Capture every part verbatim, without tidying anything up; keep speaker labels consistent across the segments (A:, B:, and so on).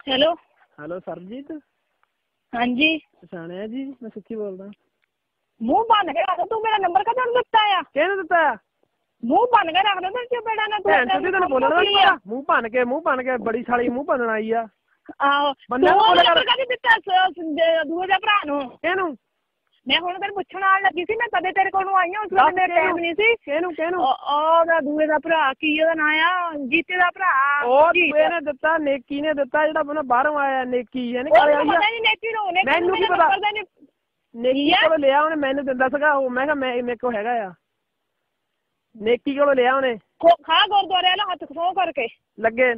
A: Hello
B: hello Sarjit.
A: हाँ जी
B: पछाणिया जी, मैं सुखी बोलदा।
A: मुंह बन के रख, तू मेरा नंबर कदों दिता है?
B: किहने दिता है?
A: मुंह बन के रख दे क्यों बेड़ा ना तू
B: भैन चोदी तेन बोलना नहीं पता। मुंह भन के मुंह भन के बड़ी साली मुंह भनन आई आ।
A: आहो
B: बंदा
A: तू
B: बोले
A: नंबर कदों दिता दूए दे भरा नु?
B: किहनू?
A: मैं हुण तेरे पुछण आण लगी सी, मैं कदे तेरे कोलों आई हां, उस वेले मेरा टाइम नहीं सी।
B: किहनू किहनू?
A: ओदा दूए दा भरा की ओदा नाम आ? जीते दा भरा।
B: ओ दूए ने दिता, नेकी ने दिता, जेड़ा बंदा बाहरों आया नेकी यानी
A: घर आई आ। नहीं नेकी नो ने
B: मैनू की पता नेकी कोलों लिया उन्हें, मैनू दिंदा सीगा ओ। मैं कहा मैं मेरे को हैगा आ, नेकी कोलों लिया उन्हें।
A: खा गुरुद्वारे वाला हत्थ खसो करके
B: लगे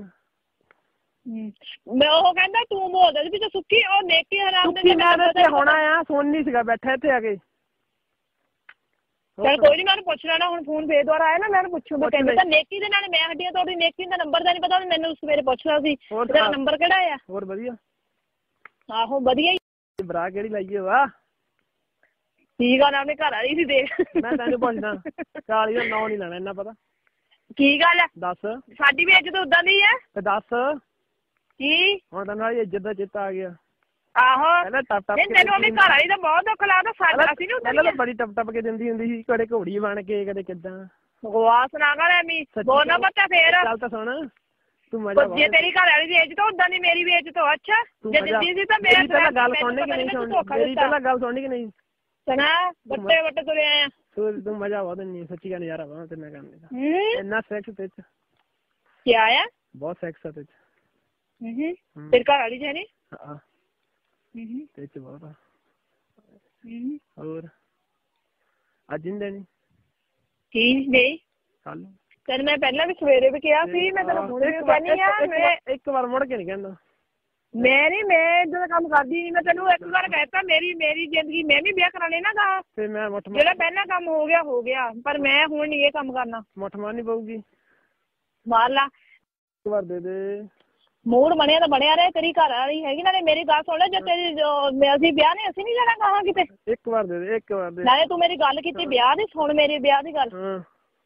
A: मैं ਉਹ ਕਹਿੰਦਾ ਤੂੰ ਬੋਲਦਾ ਸੀ ਵੀ ਸੁੱਕੀ ਉਹ ਨੇਕੀ ਹਰਾਮ ਦੇ
B: ਤੇ ਹੋਣਾ ਆ। ਸੁਣ ਨਹੀਂ ਸੀਗਾ ਬੈਠਾ ਇੱਥੇ ਆ ਕੇ।
A: ਚਲ ਕੋਈ ਨਹੀਂ, ਮੈਂ ਉਹਨੂੰ ਪੁੱਛ ਲੈਣਾ ਹੁਣ। ਫੋਨ ਫੇਰ ਦੁਆਰਾ ਆਇਆ ਨਾ, ਮੈਂ ਉਹਨੂੰ ਪੁੱਛੂਗਾ। ਕਹਿੰਦਾ ਤਾਂ ਨੇਕੀ ਦੇ ਨਾਲ ਮੈਂ ਹੱਡੀਆਂ ਤੋੜੀ, ਨੇਕੀ ਦਾ ਨੰਬਰ ਦਾ ਨਹੀਂ ਪਤਾ, ਮੈਨੂੰ ਸਵੇਰੇ ਪੁੱਛਦਾ ਸੀ ਤੇਰਾ ਨੰਬਰ ਕਿਹੜਾ ਆ।
B: ਹੋਰ ਵਧੀਆ?
A: ਆਹੋ ਵਧੀਆ ਹੀ।
B: ਬਰਾ ਕਿਹੜੀ ਲਾਈਏ ਵਾ?
A: ਕੀ ਗੱਲ ਆਪਣੇ ਘਰ ਵਾਲੀ ਸੀ ਦੇਖ।
B: ਮੈਂ ਤੈਨੂੰ ਪੁੱਛਦਾ, ਕਾਲੀ ਦਾ ਨਾਂ ਨਹੀਂ ਲੈਣਾ ਇੰਨਾ ਪਤਾ।
A: ਕੀ ਗੱਲ?
B: ਦੱਸ।
A: ਸਾਡੀ ਵੀ ਇੱਜ਼ਤ ਉਦਾਂ ਦੀ ਆ
B: ਤੇ ਦੱਸ
A: ਕੀ
B: ਹੁਣ ਤੈਨੂੰ ਇੱਜ਼ਤ ਦਾ ਚੇਤਾ ਆ ਗਿਆ?
A: ਆਹੋ
B: ਪਹਿਲਾਂ ਟੱਪ ਟੱਪ ਕੇ
A: ਤੈਨੂੰ ਆਪਣੀ ਘਰ ਵਾਲੀ ਦਾ ਬਹੁਤ ਦੁੱਖ ਲੱਗਦਾ। ਸਾਡਾ ਅਸੀਂ ਨੀ
B: ਪਹਿਲਾਂ ਤਾਂ ਬੜੀ ਟੱਪ ਟੱਪ ਕੇ ਦਿੰਦੀ ਹੁੰਦੀ ਸੀ, ਕਦੇ ਘੋੜੀ ਬਣ ਕੇ ਕਦੇ ਕਿੱਦਾਂ।
A: ਬਕਵਾਸ ਨਾ ਕਰ ਐਵੇਂ ਬੋਲਣਾ ਬੱਚਾ। ਫੇਰ
B: ਗੱਲ ਤਾਂ ਸੁਣ ਤੂੰ, ਮਜ਼ਾ
A: ਜੇ ਤੇਰੀ ਘਰ ਵਾਲੀ ਦੀ ਇੱਜ਼ਤ ਉਦਾਂ ਦੀ ਮੇਰੀ ਵੀ ਇੱਜ਼ਤ ਹੋ। ਅੱਛਾ ਜੇ ਦਿੱਤੀ ਸੀ ਤਾਂ ਮੇਰੀ
B: ਪਹਿਲਾਂ ਗੱਲ ਸੁਣਨੀ ਕਿ ਨਹੀਂ ਸੁਣਨੀ? ਮੇਰੀ ਪਹਿਲਾਂ ਗੱਲ ਸੁਣਨੀ ਕਿ ਨਹੀਂ?
A: ਸੁਣਾ ਵੱਟੇ ਵੱਟੇ ਤੁਰੇ ਆਏ ਆ।
B: ਤੂੰ ਤੂੰ ਮਜ਼ਾ ਬਹੁਤ ਦਿੰਦੀ ਸੱਚੀ ਗੱਲ। ਨਜ਼ਾਰਾ ਵਾ ਤੇਰੇ ਨਾਲ ਕਰਨ ਦਾ। ਇੰਨਾ ਸੈਕਸ ਤੇ ਚ
A: ਕੀ ਆਇਆ?
B: ਬਹੁਤ ਸੈਕਸ ਆ ਤੇ ਚ।
A: ਹੂੰ ਤੇਰੀ ਘਰ ਵਾਲੀ ਚ ਨੀ?
B: ਹਾਂ ਤੇ ਚ ਬਹੁਤ ਆ। ਹੋਰ ਅੱਜ ਨਹੀਂ ਦੇਣੀ? ਕੀ ਨਹੀਂ ਕੱਲ ਤੈਨੂੰ ਮੈਂ ਪਹਿਲਾਂ ਵੀ ਸਵੇਰੇ ਵੀ ਕਿਹਾ ਸੀ। ਮੈਂ ਤੈਨੂੰ ਹੁਣ ਵੀ ਕਹਿੰਦੀ ਆ, ਮੈਂ ਇੱਕ ਵਾਰ ਮੁੜ ਕੇ ਨਹੀਂ ਕਹਿੰਦਾ। ਮੈਂ ਨੀ ਮੈਂ ਇਦਾਂ ਦਾ ਕੰਮ ਕਰਦੀ ਨੀ। ਮੈਂ ਤੈਨੂੰ ਇੱਕ ਵਾਰ ਕਹਿਤਾ ਮੇਰੀ ਮੇਰੀ ਜ਼ਿੰਦਗੀ ਮੈਂ ਵੀ ਵਿਆਹ ਕਰਾਣੇ ਨਾ ਗਾ। ਤੇ ਮੈਂ ਜਿਹੜਾ ਪਹਿਲਾਂ ਕੰਮ ਹੋ ਗਿਆ ਹੋ ਗਿਆ, ਪਰ ਮੈਂ ਹੁਣ ਨੀ ਇਹ ਕੰਮ ਕਰਨਾ। ਮੁੱਠ ਮਾਰਨੀ ਪਊਗੀ। ਮਾਰ ਲਾ ਇੱਕ ਵਾਰ ਦੇ ਦੇ। ਮੂਡ ਬਣਿਆ ਤਾਂ ਬਣਿਆ ਰਹੇ। ਤੇਰੀ ਘਰ ਵਾਲੀ ਹੈਗੀ ਨਾਲੇ ਮੇਰੀ ਗੱਲ ਸੁਣ ਲੈ। ਜੇ ਤੇਰੀ ਅਸੀਂ ਵਿਆਹ ਨੇ ਅਸੀਂ ਨੀ ਜਾਣਾ ਕਹਾਂ ਕਿਤੇ। ਇੱਕ ਵਾਰ ਦੇ ਦੇ, ਇੱਕ ਵਾਰ ਦੇ। ਨਾਲੇ ਤੂੰ ਮੇਰੀ ਗੱਲ ਕੀਤੀ ਵਿਆਹ ਦੀ, ਸੁਣ ਮੇਰੀ ਵਿਆਹ ਦੀ ਗੱਲ। ਹੂੰ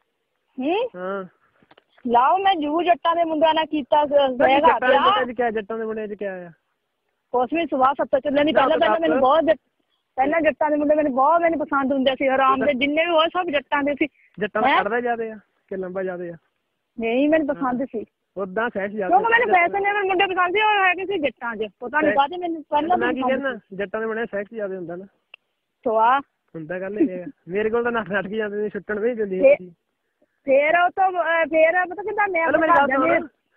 B: ਹਾਂ ਲਾਓ ਮੈਂ ਜੂ ਜੱਟਾਂ ਦੇ ਮੁੰਡਿਆਂ ਨਾਲ ਕੀਤਾ ਹੈਗਾ ਵਿਆਹ। ਜੱਟਾਂ ਦੇ ਮੁੰਡਿਆਂ ਚ ਕਿਆ ਆ? ਕੁਛ ਵੀ ਸੁਭਾਅ ਸੱਤ ਚੱਲਣ ਦੀ। ਪਹਿਲਾਂ ਪਹਿਲਾਂ ਮੈਨੂੰ ਬਹੁਤ ਪਹਿਲਾਂ ਜੱਟਾਂ ਦੇ ਮੁੰਡੇ ਮੈਨੂੰ ਬਹੁਤ ਮੈਨੂੰ ਪਸੰਦ ਹੁੰਦੇ ਸੀ। ਹਰਾਮ ਦੇ ਜਿੰਨੇ ਵੀ ਹੋਏ ਸਭ ਜੱਟਾਂ ਦੇ ਸੀ। ਜੱਟਾਂ ਦਾ ਕੱਢਦਾ ਜ਼ਿਆਦੇ ਆ ਕਿ ਲੰਬਾ ਜ਼ਿਆਦੇ ਆ? ਨਹੀਂ ਮੈਨੂੰ ਪਸੰਦ ਸੀ ਉਦਾਂ ਸੈਕਸ ਜ਼ਿਆਦਾ। ਮੈਨੂੰ ਵੈਸੇ ਨੇ ਮੁੰਡੇ ਪਸੰਦ ਸੀ, ਉਹ ਹੈਗੇ ਸੀ ਜੱਟਾਂ ਚ। ਪਤਾ ਨੀ ਕਾਹਦੇ ਮੈਨੂੰ ਪਹਿਲਾਂ ਮੈਂ ਕੀ ਕਹਿੰਦਾ ਜੱਟਾਂ ਦੇ ਮੁੰਡੇ ਸੈਕਸ ਜ਼ਿਆਦਾ ਹੁੰਦਾ ਨਾ। ਸਵਾ ਹੁੰਦਾ ਗੱਲ ਇਹ ਮੇਰੇ ਕੋਲ ਤਾਂ ਨੱਠ ਨੱਠ ਕੇ ਜਾਂਦੇ ਸੀ, ਛੁੱਟਣ ਵੀ ਦਿੰਦੀ ਸੀ। ਫੇਰ ਉਹ ਤੋਂ ਫੇਰ ਪਤਾ ਕਿੱਦਾਂ ਮੈਂ ਮੇਰੀ ਗੱਲ ਸੁਣ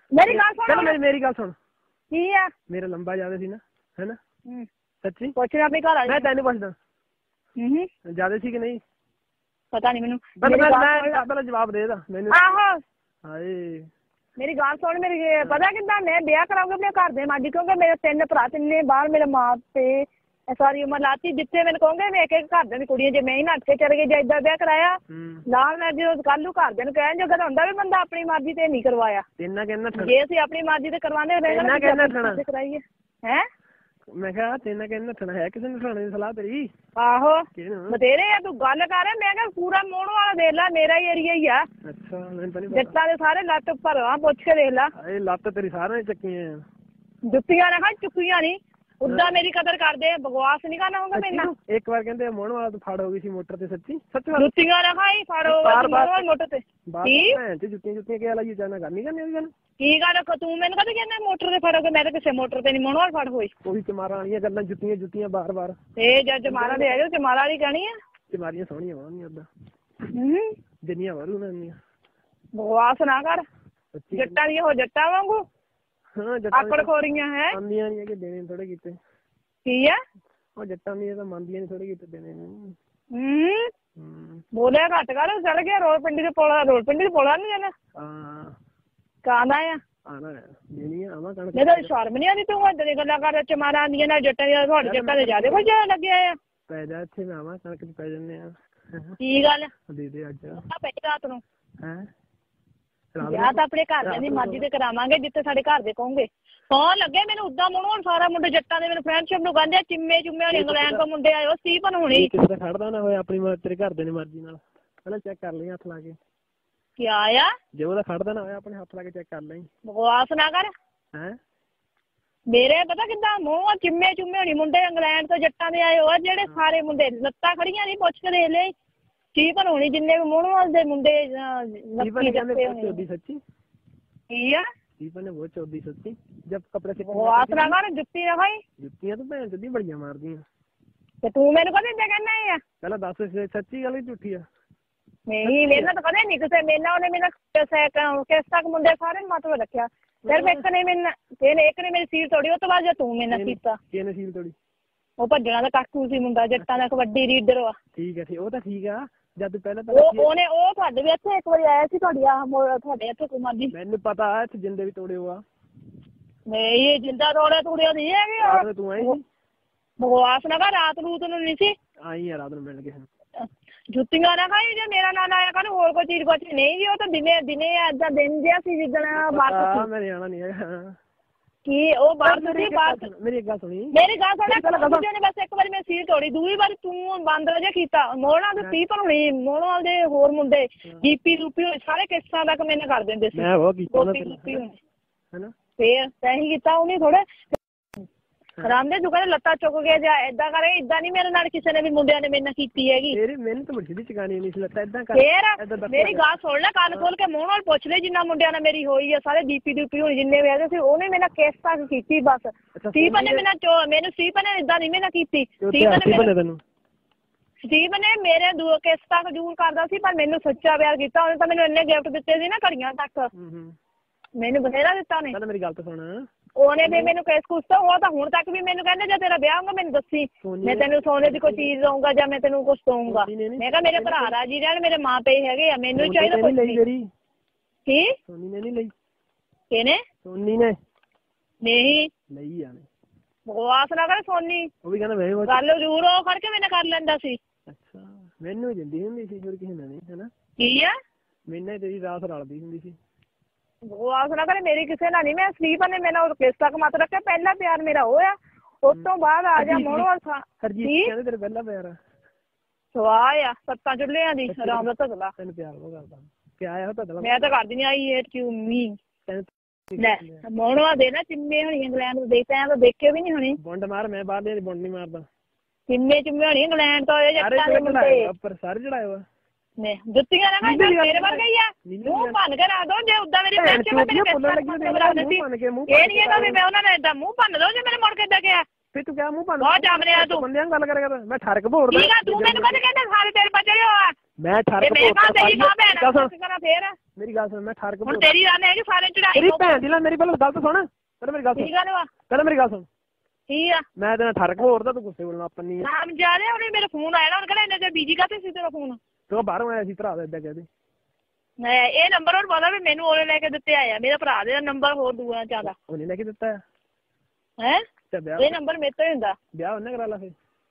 B: ਮੇਰੀ ਗੱਲ ਸੁਣ ਕੀ ਆ? ਮੇਰਾ ਲੰਬਾ ਜ਼ਿਆਦਾ ਸੀ ਨਾ, ਹੈਨਾ? ਸੱਚੀ ਪੁੱਛਣਾ ਆਪਣੀ ਘਰ ਵਾਲੀ। ਮੈਂ ਤੈਨੂੰ ਪੁੱਛਦਾ ਜ਼ਿਆਦਾ ਸੀ ਕਿ ਨਹੀਂ? ਪਤਾ ਨੀ ਮੈਨੂੰ। ਪਹਿਲਾਂ ਜਵਾਬ ਦੇ ਦਾ ਮੈਨੂੰ। ਆਹੋ ਹਾਏ ਮੇਰੀ ਗੱਲ ਸੁਣ। ਮੇਰੀ ਪਤਾ ਕਿੱਦਾਂ ਮੈਂ ਵਿਆਹ ਕਰਾਉਂਗੀ ਆਪਣੇ ਘਰ ਦੇ ਮਾਜੀ, ਕਿਉਂਕਿ ਮੇਰੇ ਤਿੰਨ ਭਰਾ ਤਿੰਨੇ ਬਾਹਰ। ਮੇਰੇ ਮਾਂ ਤੇ ਸਾਰੀ ਉਮਰ ਲਾਤੀ। ਜਿੱਥੇ ਮੈਨੂੰ ਕਹੋਗੇ ਮੈਂ ਇੱਕ ਇੱਕ ਘਰਦਿਆਂ ਦੀ ਕੁੜੀਆਂ, ਜੇ ਮੈਂ ਹੀ ਨੱਠ ਕੇ ਚਲੇ ਗਈ ਜਾਂ ਏਦਾਂ ਵਿਆਹ ਕਰਾਇਆ ਨਾਲ, ਮੈਂ ਜਦੋਂ ਕੱਲ ਨੂੰ ਘਰਦਿਆਂ ਨੂੰ ਕਹਿਣ ਜੋਗਾ ਤਾਂ ਹੁੰਦਾ ਵੀ ਬੰਦਾ ਆਪਣੀ ਮਰਜ਼ੀ ਤੇ ਨਹੀਂ ਕਰਵਾਇਆ। ਜੇ ਅਸੀਂ ਆਪਣੀ ਮਰਜ਼ੀ ਤੇ ਕਰਵਾਉਂਦੇ ਕਰਾਈਏ ਹੈ। ਮੈਂ ਕਿਹਾ ਤੇਨਾਂ ਕਹਿੰਦਾ ਨੱਠਣਾ ਹੈ ਕਿਸੇ ਨੂੰ ਨੱਠਾਉਣ ਦੀ ਸਲਾਹ ਤੇਰੀ? ਆਹੋ ਬਥੇਰੇ ਆ। ਤੂੰ ਗੱਲ ਕਰ। ਮੈਂ ਕਿਹਾ ਪੂਰਾ ਮੋਹਣ ਵਾਲਾ ਦੇਖ ਲੈ, ਮੇਰਾ ਹੀ ਏਰੀਆ ਹੀ ਆ। ਅੱਛਾ ਮੈਨੂੰ ਤਾਂ ਨੀ ਪਤਾ। ਜੱਟਾਂ ਦੇ ਸਾਰੇ ਲੱਤ ਭਰਵਾ ਪੁੱਛ ਕੇ ਦੇਖ ਲਾ। ਇਹ ਲੱਤ ਤੇਰੀ ਸਾਰਿਆਂ ਨੇ ਚੱਕੀਆਂ ਆ। ਜੁੱਤੀਆਂ ਨਾ ਖਾ ਚੁੱਕੀਆਂ ਨੀ। ਉਦਾਂ ਮੇਰੀ ਕਦਰ ਕਰਦੇ। ਬਕਵਾਸ ਨੀ ਕਰਨਾ ਹੋਊਗਾ ਮੇਰੇ ਨਾਲ। ਇੱਕ ਵਾਰ ਕਹਿੰਦੇ ਮੋਹਣ ਵਾਲਾ ਤੋਂ ਫੜ ਹੋ ਗਈ ਸੀ ਮੋਟਰ ਤੇ। ਸੱਚੀ ਸੱਚ ਜੁੱਤੀਆਂ ਨਾ ਖਾਈ ਫੜ ਹੋ ਗਈ ਮੋਟਰ ਤੇ। ਕੀ ਜੁੱਤੀਆਂ ਜੁੱਤੀਆਂ ਕਿਆ ਲਾਈ ਜਾਣਾ ਕਰਨੀ ਕਰਨੀ ਗੱਲ ਕੀ ਗੱਲ? ਤੂੰ ਮੈਨੂੰ ਕਦੇ ਕਹਿੰਦਾ ਮੋਟਰ ਤੇ ਫੜੋਗੇ? ਮੈਂ ਤਾਂ ਕਿਸੇ ਮੋਟਰ ਤੇ ਨੀ ਮੋਹਣ ਵਾਲ ਫੜ ਹੋਈ। ਉਹੀ ਚਮਾਰਾਂ ਵਾਲੀਆਂ ਗੱਲਾਂ, ਜੁੱਤੀਆਂ ਜੁੱਤੀਆਂ ਬਾਰ ਬਾਰ। ਇਹ ਜਦ ਚਮਾਰਾਂ ਦੇ ਹੈਗੇ ਚਮਾਰਾਂ ਵਾਲੀ ਕਹਿਣੀ ਆ। ਚਮਾਰੀਆਂ ਸੋਹਣੀਆਂ ਵਾਹਣੀਆਂ ਓਦਾਂ ਹੂੰ ਜਿੰਨੀਆਂ ਵਾਰੂ ਨਾ ਬਕਵਾਸ ਨਾ ਕਰ। ਜੱਟਾਂ ਦੀਆਂ ਉਹ ਜੱਟਾਂ ਵਾਂਗੂ ਆਕੜ ਖੋਰੀਆਂ ਹੈ। ਮੰਨਦੀਆਂ ਨੀ ਕਿ ਦੇਣੇ ਥੋੜੇ ਕੀਤੇ। ਕੀ ਆ? ਉਹ ਜੱਟਾਂ ਦੀਆਂ ਤਾਂ ਮੰਨਦੀਆਂ ਨੀ ਥੋੜੇ ਕੀਤੇ ਦੇਣੇ ਨੂੰ। ਹੂੰ ਬੋਲਿਆ ਘੱਟ ਕਰ। ਚੜ ਗਿਆ ਰੋਲ ਪਿੰਡੀ ਦੇ ਪੁਲ। ਰੋਲ ਪਿੰਡੀ ਦੇ ਪੁਲ ਨੀ ਜਾਣਾ? ਹਾਂ ਕਾਹਦਾ ਆ? ਆਣਾ ਦੇਣੀ ਆ ਆਵਾਂ ਕਣਕ। ਨਹੀਂ ਸ਼ਰਮ ਨੀ ਆਉਂਦੀ? ਤੂੰ ਏਦਾਂ ਦੀਆਂ ਗੱਲਾਂ ਕਰ। ਚਮਾਰਾਂ ਆਉਂਦੀਆਂ ਨਾਲ ਜੱਟਾਂ ਦੀਆਂ। ਤੁਹਾਡੇ ਜੱਟਾਂ ਦੇ ਜ਼ਿਆਦਾ ਕੁਝ ਲੱਗਿਆ ਆ। ਪੈ ਜਾ ਇੱਥੇ ਮੈਂ ਆਵਾਂ ਕਣਕ ਚ ਪੈ ਜਾਂਦੇ ਆ। ਕੀ ਗੱਲ ਦੇ ਦੇ ਅੱਜ ਪਹਿਲੀ ਰਾਤ ਨੂੰ ਹੈ? ਵਿਆਹ ਤਾਂ ਆਪਣੇ ਘਰਦਿਆਂ ਦੀ ਮਰਜ਼ੀ ਤੇ ਕਰਾਵਾਂਗੇ ਜਿੱਥੇ ਸਾਡੇ ਘਰ ਦੇ ਕਹੋਗੇ। ਕੌਣ ਲੱਗੇ ਮੈਨੂੰ ਉਦਾਂ ਮੂੰਹ ਸਾਰਾ ਮੁੰਡੇ ਜੱਟਾਂ ਦੇ ਮੈਨੂੰ ਫਰੈਂਡਸ਼ਿਪ ਨੂੰ ਕਹਿੰਦੇ ਚਿੰਮੇ ਚੁੰਮੇ ਹੋਣੀ, ਇੰਗਲੈਂਡ ਤੋਂ ਮੁੰਡੇ ਆਏ ਉਹ ਸਟੀਫਨ ਹੋਣੀ। ਕਿਸੇ ਦਾ ਖੜਦਾ ਨਾ ਹੋਏ ਆਪਣੀ ਤੇਰੇ ਘਰਦੇ ਦੀ ਮਰਜ਼ੀ ਨਾਲ। ਪਹਿਲਾਂ ਚੈੱਕ ਕਰ ਲਈ ਹੱਥ ਲਾ ਕੇ। ਕੀ ਆਇਆ? ਜੇ ਉਹਦਾ ਖੜਦਾ ਨਾ ਹੋਇਆ ਆਪਣੇ ਹੱਥ ਲਾ ਕੇ ਚੈੱਕ ਕਰ ਲਈ। ਬਕਵਾਸ ਨਾ ਕਰ। ਹੈ
A: ਮੇਰੇ ਪਤਾ ਕਿੱਦਾਂ ਮੂੰਹ ਚਿੰਮੇ ਚੁੰਮੇ ਹੋਣੀ ਮੁੰਡੇ ਇੰਗਲੈਂਡ ਤੋਂ ਜੱਟਾਂ ਦੇ ਆਏ ਹੋ ਜਿਹੜੇ ਸਾਰੇ ਮੁੰਡੇ ਲੱਤਾਂ ਖੜੀਆਂ ਨਹੀਂ ਪੁੱਛ ਕੇ ਦੇਖ ਲੈ ਕੀ ਬਣਾਉਣੀ ਜਿੰਨੇ ਵੀ ਮੋਹਣਵਾਲ ਦੇ ਮੁੰਡੇ
B: ਸੱਚੀ
A: ਕੀ ਆ
B: दीपा ने बहुत चौधी सच्ची जब कपड़े से
A: आस लगा ना जुत्ती ना भाई
B: जुत्तियां तो भैन चोदी बड़ियां मारदियां
A: ते तू मेनू कदे इदां कहना है
B: पहले दस सच्ची गल झूठी आ
A: नहीं मेरे तो कदे नहीं किसे मेना ओने मेरा किस तक मुंडे सारे मतलब रखया फिर एक ने मेन तेने एक ने मेरी सील तोड़ी ओ तो बाद तू मेना कीता
B: किने सील तोड़ी
A: ओ भजणा दा काकू सी मुंडा जट्टां दा कबड्डी रीडर वा
B: ठीक है ठीक ओ तां ठीक आ जब पहले
A: ਉਹ ਉਹਨੇ ਉਹ ਤੁਹਾਡੇ ਵੀ ਇੱਥੇ ਇੱਕ ਵਾਰੀ ਆਇਆ ਸੀ ਤੁਹਾਡੀ ਆ ਤੁਹਾਡੇ ਇੱਥੇ ਕੁਮਾਰ ਦੀ
B: ਮੈਨੂੰ ਪਤਾ ਹੈ ਇੱਥੇ ਜਿੰਦੇ ਵੀ ਤੋੜੇ ਹੋਆ
A: ਨਹੀਂ ਜਿੰਦਾ ਤੋੜੇ ਤੋੜਿਆ ਨਹੀਂ ਹੈਗੇ
B: ਰਾਤ ਤੂੰ ਆਈ ਸੀ
A: ਬਕਵਾਸ ਨਾ ਕਰ ਰਾਤ ਰੂਤ ਨੂੰ ਨਹੀਂ ਸੀ
B: ਆਈ ਆ ਰਾਤ ਨੂੰ ਮਿਲ ਗਏ
A: ਜੁੱਤੀਆਂ ਨਾ ਖਾਈ ਜੇ ਮੇਰਾ ਨਾਂ ਆਇਆ ਕਰ ਹੋਰ ਕੋਈ ਚੀਜ਼ ਕੁਛ ਨਹੀਂ ਜੀ ਉਹ ਤਾਂ ਦਿਨੇ ਦਿਨੇ ਏਦਾਂ ਦਿਨ ਜਿਹਾ ਸੀ ਜਿੱਦਣ ਬਾਤ ਸੀ
B: ਮੇਰੇ ਆਣਾ ਨਹੀਂ ਹੈਗਾ
A: ਕੀ ਉਹ ਬਾਤ ਸੀ ਬਾਤ
B: ਮੇਰੀ ਗੱਲ ਸੁਣੀ
A: ਮੇਰੀ ਗੱਲ ਸੁਣ ਨੇ ਬਸ ਇੱਕ ਵਾਰੀ ਮੈਂ ਸੀਲ ਤੋੜੀ ਦੂਜੀ ਵਾਰ ਤੂੰ ਬੰਦ ਵਜੇ ਕੀਤਾ ਮੋਹਣਾ ਦੇ ਤੀ ਭਰਉਣੀ ਮੋਹਣਾ ਦੇ ਹੋਰ ਮੁੰਡੇ ਜੀਪੀ ਰੂਪੀ ਸਾਰੇ ਕਿਸ਼ਤਾਂ ਤੱਕ ਮੈਨੂੰ ਕਰ ਦਿੰਦੇ ਸੀ
B: ਮੈਂ ਉਹ ਕੀਤਾ
A: ਹੈਨਾ ਫੇਰ ਤੈਂ ਹੀ ਕੀਤਾ ਉਹਨੇ ਥੋੜੇ ਰਾਮਦੇ ਤੂੰ ਕਹਿੰਦਾ ਲੱਤਾਂ ਚੁੱਕ ਗਿਆ ਜਾਂ ਏਦਾਂ ਕਰੇ ਏਦਾਂ ਨਹੀਂ ਮੇਰੇ ਨਾਲ ਕਿਸੇ ਨੇ ਵੀ ਮੁੰਡਿਆਂ ਨੇ ਮੇਰੇ ਨਾਲ ਕੀਤੀ ਹੈਗੀ
B: ਤੇਰੀ ਮੈਨੂੰ ਤਾਂ ਬੜੀ ਚਕਾਣੀ ਨਹੀਂ ਸੀ ਲੱਤਾਂ ਏਦਾਂ ਕਰ
A: ਫੇਰ ਮੇਰੀ ਗੱਲ ਸੁਣ ਲੈ ਕੰਨ ਖੋਲ ਕੇ ਮੂੰਹ ਨਾਲ ਪੁੱਛ ਲੈ ਜਿੰਨਾ ਮੁੰਡਿਆਂ ਨਾਲ ਮੇਰੀ ਹੋਈ ਆ ਸਾਰੇ ਡੀਪੀ ਡੀਪੀ ਹੋਣੀ ਜਿੰਨੇ ਵੀ ਹੈਗੇ ਸੀ ਉਹਨੇ ਮੇਰੇ ਨਾਲ ਕਿਸ ਤੱਕ ਕੀਤੀ ਬਸ ਸਟੀਫਨ ਨੇ ਮੇਰੇ ਮੈਨੂੰ ਸਟੀਫਨ ਨੇ ਏਦਾਂ ਨਹੀਂ ਮੇਰੇ ਨਾਲ ਕੀਤੀ
B: ਸਟੀਫਨ ਨੇ ਤੈਨੂੰ
A: ਸਟੀਫਨ ਨੇ ਮੇਰੇ ਦੋ ਕਿਸ ਤੱਕ ਜੂਰ ਕਰਦਾ ਸੀ ਪਰ ਮੈਨੂੰ ਸੱਚਾ ਪਿਆਰ ਕੀਤਾ ਉਹਨੇ ਤਾਂ ਮੈਨੂੰ ਇੰਨੇ ਗਿਫਟ ਦਿੱਤੇ ਸੀ ਨਾ ਘੜੀਆਂ ਤੱਕ ਮੈਨੂੰ ਬਥੇਰਾ ਦਿੱਤਾ ਉਹਨੇ
B: ਮੇਰੀ ਗੱਲ ਤਾਂ ਸੁਣ
A: ਉਹਨੇ ਵੀ ਮੈਨੂੰ ਕਿਸ ਕੁਛ ਤਾਂ ਉਹ ਤਾਂ ਹੁਣ ਤੱਕ ਵੀ ਮੈਨੂੰ ਕਹਿੰਦੇ ਜੇ ਤੇਰਾ ਵਿਆਹ ਹੋਊਗਾ ਮੈਨੂੰ ਦੱਸੀ ਮੈਂ ਤੈਨੂੰ ਸੋਨੇ ਦੀ ਕੋਈ ਚੀਜ਼ ਦਊਂਗਾ ਜਾਂ ਮੈਂ ਤੈਨੂੰ ਕੁਛ ਦਊਂਗਾ ਮੈਂ ਕਿਹਾ ਮੇਰੇ ਭਰਾ ਰਾਜੀ ਰਹਿਣ ਮੇਰੇ ਮਾਂ ਪੇ ਹੈਗੇ ਆ ਮੈਨੂੰ ਚਾਹੀਦਾ ਕੁਛ ਕੀ
B: ਸੋਨੀ ਨੇ ਨਹੀਂ ਲਈ
A: ਕਿਹਨੇ
B: ਸੋਨੀ ਨੇ
A: ਨਹੀਂ
B: ਲਈ ਆ
A: ਬਕਵਾਸ ਨਾ ਕਰ ਸੋਨੀ
B: ਉਹ ਵੀ ਕਹਿੰਦਾ ਮੈਂ
A: ਗੱਲ ਜ਼ਰੂਰ ਉਹ ਖੜ ਕੇ ਮੈਨੇ ਕਰ ਲੈਂਦਾ ਸੀ
B: ਅੱਛਾ ਮੈਨੂੰ ਦਿੰਦੀ ਹੁੰਦੀ ਸੀ ਹੋਰ ਕਿਸੇ ਨਾਲ ਨਹੀਂ ਹੈਨਾ
A: ਕੀ ਆ
B: ਮੈਨੇ ਤੇਰੀ ਰਾਤ ਰਲਦੀ ਹੁੰਦੀ ਸੀ
A: ਬਕਵਾਸ ਨਾ ਕਰੇ ਮੇਰੀ ਕਿਸੇ ਨਾਲ ਨਹੀਂ ਮੈਂ ਸਲੀਪਰ ਨੇ ਮੈਨੂੰ ਕਿਸ ਤੱਕ ਮਤ ਰੱਖਿਆ ਪਹਿਲਾ ਪਿਆਰ ਮੇਰਾ ਹੋਇਆ ਉਸ ਤੋਂ ਬਾਅਦ ਆ ਜਾ ਮੋਹਣਵਾਲ
B: ਹਰਜੀਤ ਕਹਿੰਦੇ ਤੇਰਾ ਪਹਿਲਾ ਪਿਆਰ ਆ
A: ਸਵਾਹ ਆ ਸੱਤਾਂ ਚੁੱਲ੍ਹਿਆਂ ਦੀ ਆਰਾਮ ਦਾ ਤਗਲਾ
B: ਤੈਨੂੰ ਪਿਆਰ ਉਹ ਕਰਦਾ ਕਿਆ ਆ ਤਗਲਾ
A: ਮੈਂ ਤਾਂ ਕਰਦੀ ਨਹੀਂ ਆਈ ਹੇਟ ਯੂ ਮੀ ਲੈ ਮੋਹਣਵਾਲ ਦੇ ਨਾ ਚਿੰਮੇ ਹੋਣੀ ਇੰਗਲੈਂਡ ਤੋਂ ਦੇਖਿਆ ਤਾਂ ਦੇਖੇ ਵੀ ਨਹੀਂ ਹੋਣੀ
B: ਬੁੰਡ ਮਾਰ ਮੈਂ ਬਾਹਰ ਦੇ ਬੁੰਡ ਨਹੀਂ ਮਾਰਦਾ
A: ਚਿੰਮੇ ਚਿੰਮੇ ਹੋਣੀ ਇੰਗਲੈਂਡ ਤੋਂ ਇਹ ਜੱਟਾਂ ਦੇ ਮੁੰਡੇ
B: ਉੱਪਰ ਸਾਰੇ ਚੜਾਏ ਵਾ
A: ਨੇ ਜੁੱਤੀਆਂ ਨਾ ਖਾਈ ਮੇਰੇ ਵਰਗਾ ਹੀ ਆ ਮੂੰਹ ਭੰਨ ਕੇ ਰੱਖ ਦੋ ਜੇ ਉਦਾਂ ਮੇਰੀ ਭੈਣ ਚ ਮੈਂ ਮੇਰੇ ਇਹ ਨਹੀਂ ਹੈਗਾ ਵੀ ਮੈਂ ਉਹਨਾਂ ਨੇ ਏਦਾਂ ਮੂੰਹ ਭੰਨ ਦੋ ਜੇ ਮੇਰੇ ਮੁੜ ਕੇ ਏਦਾਂ ਗਿਆ
B: ਫਿਰ ਤੂੰ ਕਿਆ ਮੂੰਹ ਭੰਨ
A: ਬਹੁਤ ਜੰਮ ਰਿਹਾ ਤੂੰ
B: ਬੰਦਿਆਂ ਗੱਲ ਕਰਿਆ ਕਰ ਮੈਂ ਠਰਕ ਭੋਰਦਾ
A: ਠੀਕ ਆ ਤੂੰ ਮੈਨੂੰ ਕਦੇ ਕਹਿੰਦਾ ਸਾਰੇ ਤੇਰੇ ਪਚੜੇ ਹੋ ਆ
B: ਮੈਂ ਠਰਕ
A: ਭੋਰਦਾ ਮੈਂ ਤੇਰੀ ਮਾਂ ਭੈਣ ਕਰਾਂ ਫੇਰ
B: ਮੇਰੀ ਗੱਲ ਸੁਣ ਮੈਂ ਠਰਕ
A: ਹੁਣ ਤੇਰੀ ਰਾਨ ਹੈ ਕਿ ਸਾਰੇ ਚੜਾਈ
B: ਤੇਰੀ ਭੈਣ ਦੀ ਲੈ ਮੇਰੀ ਪਹਿਲਾਂ ਗੱਲ ਤਾਂ ਸੁਣ ਪਹਿਲਾਂ ਮੇਰੀ ਗੱਲ ਸੁਣ
A: ਕੀ ਗੱਲ ਵਾ
B: ਪਹਿਲਾਂ ਮੇਰੀ ਗੱਲ ਸੁਣ
A: ਠੀਕ ਆ
B: ਮੈਂ ਤੇਰਾ ਠਰਕ ਭੋਰਦਾ ਤੂੰ ਗੁੱਸੇ ਬੋਲਣਾ ਆਪਣੀ
A: ਨਾਮ ਜਾ ਰਿਹਾ ਉਹਨੇ ਮੇਰਾ ਫੋਨ ਆਇਆ ਨਾ ਉਹਨੇ ਕਹਿੰਦਾ ਇੰਨੇ ਤੇ ਬੀਜੀ ਕਾਤੇ ਸੀ ਤੇਰਾ ਫੋਨ
B: ਤੂੰ ਬਾਹਰੋਂ ਆਇਆ ਸੀ ਭਰਾ ਦਾ ਏਦਾਂ ਕਹਦੇ
A: ਨਹੀਂ ਇਹ ਨੰਬਰ ਹੋਰ ਪਤਾ ਵੀ ਮੈਨੂੰ ਉਹਨੇ ਲੈ ਕੇ ਦਿੱਤੇ ਆਇਆ ਮੇਰਾ ਭਰਾ ਦਾ ਨੰਬਰ ਹੋਰ ਦੂਆ ਜ਼ਿਆਦਾ
B: ਉਹਨੇ ਲੈ ਕੇ ਦਿੱਤਾ
A: ਹੈ ਇਹ ਨੰਬਰ ਮੇਰੇ ਤੋਂ ਹੀ ਹੁੰਦਾ
B: ਵਿਆਹ ਉਹਨੇ ਕਰਾ ਲਾ ਫਿਰ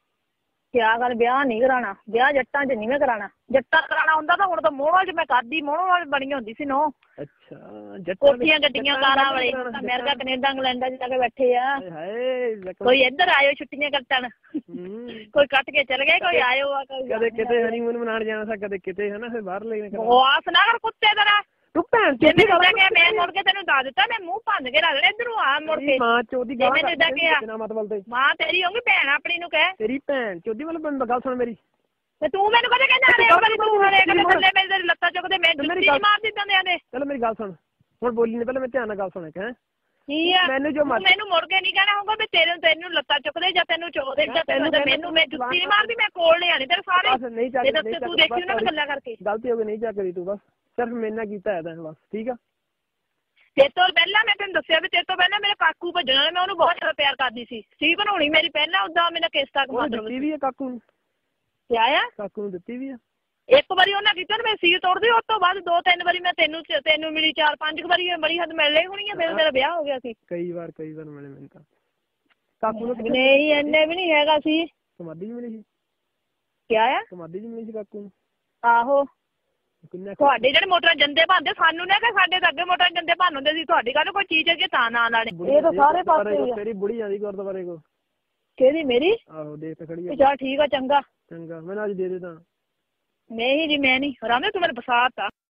A: ਕਿਆ ਗੱਲ ਵਿਆਹ ਨਹੀਂ ਕਰਾਉਣਾ ਵਿਆਹ ਜੱਟਾਂ 'ਚ ਨਹੀਂ ਮੈਂ ਕਰਾਉਣਾ ਜੱਟਾਂ ਕਰਾਉਣਾ ਹੁੰਦਾ ਤਾਂ ਹੁਣ ਤਾਂ ਮੋਹਣਵਾਲ 'ਚ ਮੈਂ ਕਰਦੀ ਮੋਹਣਵਾਲ ਬਣੀ ਹੁੰਦੀ ਸੀ ਨੋ
B: ਅੱਛਾ
A: ਕੋਠੀਆਂ ਗੱਡੀਆਂ ਕਾਰਾਂ ਵਾਲੇ ਅਮਰੀਕਾ ਕੈਨੇਡਾ ਇੰਗਲੈਂਡ 'ਚ ਜਾ ਕੇ ਬੈਠੇ ਆ ਕੋਈ ਇੱਧਰ ਆਇਓ ਛੁੱਟੀਆਂ ਕੱਟਣ ਕੋਈ ਕੱਟ ਕੇ ਚਲ ਗਏ ਕੋਈ ਆਇਓ ਆ
B: ਕਦੇ ਕਿਤੇ ਹਨੀਮੂਨ ਮਨਾਉਣ ਜਾਣਾ ਸੀ ਕਦੇ ਕਿਤੇ ਹਨਾ ਫਿਰ ਬਾਹਰ ਲੈ ਕੇ
A: ਆਸ ਨਾ ਕਰ ਕੁੱਤੇ ਤਰ੍ਹਾਂ
B: ਤੂੰ ਭੈਣ
A: ਚੋਦੀ ਗੱਲ ਕਰ ਮੈਂ ਮੁੜ ਕੇ ਤੈਨੂੰ ਦੱਸ ਦਿੱਤਾ ਮੈਂ ਮੂੰਹ ਭੰਨ ਕੇ ਰੱਖ ਲੈ ਇਧਰੋਂ ਆ ਮੁੜ ਕੇ
B: ਮਾਂ ਚੋਦੀ ਗੱਲ
A: ਕਰ
B: ਮਤਲਬ ਤੇ
A: ਮਾਂ ਤੇਰੀ ਹੋਊਗੀ ਭੈਣ ਆਪਣੀ ਨੂੰ ਕਹਿ
B: ਤੇਰੀ ਭੈਣ ਚੋਦੀ ਵੱਲ ਬੰਦ ਗੱਲ ਸੁਣ ਮੇਰੀ
A: ਤੇ ਤੂੰ ਮੈਨੂੰ ਕਦੇ ਕਹਿੰਦਾ ਅਰੇ ਵਾਲੀ ਤੂੰ ਹਰੇ ਕਦੇ ਥੱਲੇ ਮੇਰੇ ਲੱਤਾਂ ਚੁੱਕਦੇ ਮੈਂ ਜੁੱਤੀ ਮਾਰ ਦਿੱਤਾਂ ਦੇ ਆਂਦੇ
B: ਚਲ ਮੇਰੀ ਗੱਲ ਸੁਣ ਹੁਣ ਬੋਲੀ ਨੇ ਪਹਿਲਾਂ ਮੈਂ ਧਿਆਨ ਨਾਲ ਗੱਲ ਸੁਣ ਕੇ
A: ਕੀ ਆ ਮੈਨੂੰ ਜੋ ਮੈਨੂੰ ਮੁੜ ਕੇ ਨਹੀਂ ਕਹਿਣਾ ਹੋਊਗਾ ਵੀ ਤੇਰੇ ਤੈਨੂੰ ਲੱਤਾਂ ਚੁੱਕਦੇ ਜਾਂ ਤੈਨੂੰ ਚੋਦੇ ਜਾਂ ਤੈਨੂੰ ਮੈਨੂੰ ਮੈਂ ਜੁੱਤੀ ਨਹੀਂ ਮਾਰਦੀ ਮੈਂ ਕੋਲ ਨਹੀਂ ਆਣੀ ਤੇਰੇ ਸਾਰੇ
B: ਨਹੀਂ ਚੱਕ
A: ਤੂੰ ਦੇਖੀ ਉਹਨਾਂ ਨਾਲ ਗੱਲਾਂ ਕਰਕੇ
B: ਗਲਤੀ ਹੋ ਗਈ ਨਹੀਂ ਚੱਕਦੀ ਤੂੰ ਬਸ ਸਿਰਫ ਮੇਰੇ ਨਾਲ ਕੀਤਾ ਹੈ ਤਾਂ ਬਸ ਠੀਕ ਆ
A: ਤੇਰੇ ਤੋਂ ਪਹਿਲਾਂ ਮੈਂ ਤੈਨੂੰ ਦੱਸਿਆ ਵੀ ਤੇਰੇ ਤੋਂ ਪਹਿਲਾਂ ਮੇਰੇ ਕਾਕੂ ਭੱਜਣਾ ਮੈਂ ਉਹਨੂੰ ਬਹੁਤ ਜ਼ਿਆਦਾ ਪਿਆਰ ਕਰਦੀ ਸੀ ਸਟੀਫਨ ਹੋਣੀ ਮੇਰੀ ਪਹਿਲਾਂ ਉਦਾਂ ਮੈਨੂੰ ਕਿਸ ਤੱਕ ਮਤਲਬ
B: ਦਿੱਤੀ ਵੀ ਆ ਕਾਕੂ ਨੂੰ
A: ਕਿਆ ਆ
B: ਕਾਕੂ ਨੂੰ ਦਿੱਤੀ ਵੀ ਆ
A: ਇੱਕ ਵਾਰੀ ਉਹਨਾਂ ਕੀਤਾ ਮੈਂ ਸੀਲ ਤੋੜਦੀ ਉਸ ਤੋਂ ਬਾਅਦ ਦੋ ਤਿੰਨ ਵਾਰੀ ਮੈਂ ਤੈਨੂੰ ਤੈਨੂੰ ਮਿਲੀ ਚਾਰ ਪੰਜ ਵਾਰੀ ਬੜੀ ਹੱਦ ਮਿਲ ਲਈ ਹੋਣੀ ਆ ਫਿਰ ਮੇਰਾ ਵਿਆਹ ਹੋ ਗਿਆ ਸੀ
B: ਕਈ ਵਾਰ ਕਈ ਵਾਰ ਮਿਲੇ ਮੈਨੂੰ ਤਾਂ ਕਾਕੂ ਨੂੰ
A: ਨਹੀਂ ਇੰਨੇ ਵੀ ਨਹੀਂ ਹੈਗਾ ਸੀ
B: ਸਮਾਧੀ ਚ ਮਿਲੀ ਸੀ
A: ਕਿਆ ਆ
B: ਸਮਾਧੀ ਚ ਮਿਲੀ ਸੀ ਕਾਕੂ ਨੂੰ
A: ਆਹੋ ਤੁਹਾਡੇ ਜਿਹੜੇ ਮੋਟਰਾਂ ਜੰਦੇ ਭੰਦੇ ਸਾਨੂੰ ਨਾ ਕਿ ਸਾਡੇ ਤਾਂ ਅੱਗੇ ਮੋਟਰਾਂ ਜੰਦੇ ਭੰਨ ਹੁੰਦੇ ਸੀ ਤੁਹਾਡੀ ਗੱਲ ਕੋਈ ਚੀਜ਼ ਅੱਗੇ ਤਾਂ ਨਾ ਲਾਣੇ ਇਹ ਤਾਂ ਸਾਰੇ ਪਾਸੇ
B: ਤੇਰੀ ਬੁੜੀ ਆਂਦੀ ਗੁਰਦੁਆਰੇ ਕੋ
A: ਕਿਹਦੀ ਮੇਰੀ
B: ਆਹੋ ਦੇਖ ਤੇ ਖੜੀ ਆ
A: ਚੱਲ ਠੀਕ ਆ ਚੰਗਾ
B: ਚੰਗਾ ਮੈਂ ਅੱਜ ਦੇ ਦੇ ਤਾਂ
A: ਨਹੀਂ ਜੀ ਮੈਂ ਨਹੀਂ ਰਾਮੇ ਤੂੰ ਮੈਨੂੰ ਫਸਾਤਾ